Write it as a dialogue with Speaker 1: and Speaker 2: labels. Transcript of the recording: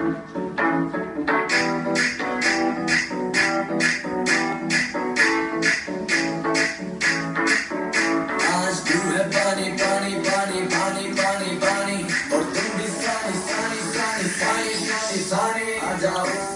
Speaker 1: आज तू है पानी पानी पानी पानी पानी पानी और तुम भी सानी सानी सानी सानी सानी सानी आ जाओ